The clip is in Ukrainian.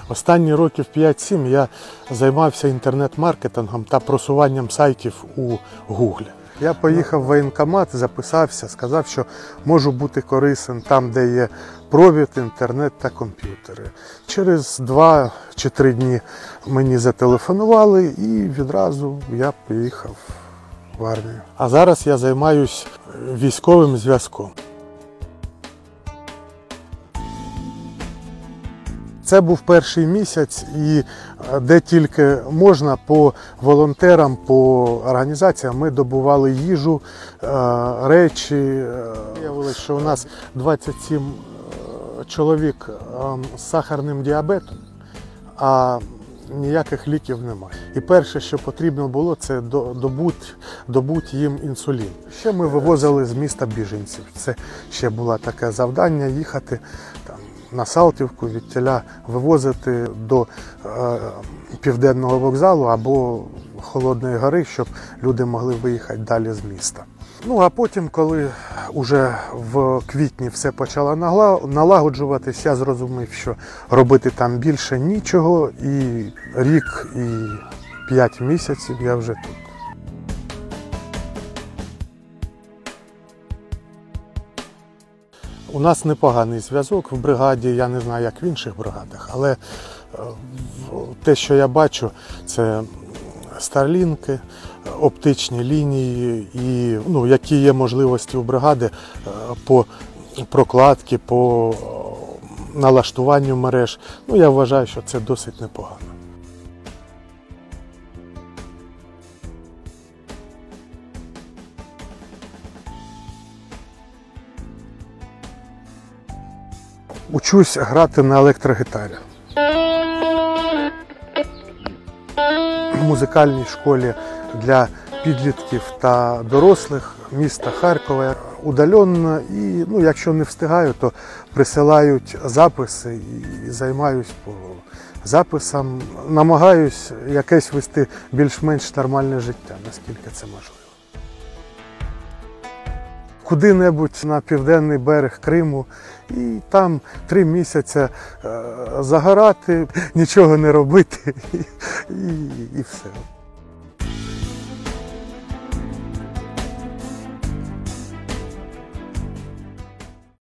Останні років 5-7 я займався інтернет-маркетингом та просуванням сайтів у Google. Я поїхав в воєнкомат, записався, сказав, що можу бути корисним там, де є провід, інтернет та комп'ютери. Через 2 чи 3 дні мені зателефонували і відразу я поїхав в армію. А зараз я займаюся військовим зв'язком. Це був перший місяць, і де тільки можна, по волонтерам, по організаціям ми добували їжу, речі. Виявилося, що у нас 27 чоловік з сахарним діабетом, а ніяких ліків немає. І перше, що потрібно було, це добути їм інсулін. Ще ми вивозили з міста біженців. Це ще було таке завдання – їхати на Салтівку, відтіля вивозити до Південного вокзалу або Холодної Гори, щоб люди могли виїхати далі з міста. Ну а потім, коли вже в квітні все почало налагоджуватись, я зрозумів, що робити там більше нічого, і рік, і 5 місяців я вже тут. У нас непоганий зв'язок в бригаді, я не знаю, як в інших бригадах, але те, що я бачу, це старлінки, оптичні лінії, і які є можливості у бригади по прокладці, по налаштуванню мереж. Я вважаю, що це досить непогано. Учусь грати на електрогітарі. В музикальній школі для підлітків та дорослих міста Харкова. Удаленно, і якщо не встигаю, то присилають записи і займаюсь по записам. Намагаюсь якесь вести більш-менш нормальне життя, наскільки це можливо. Куди-небудь на південний берег Криму і там 3 місяці загорати, нічого не робити і все.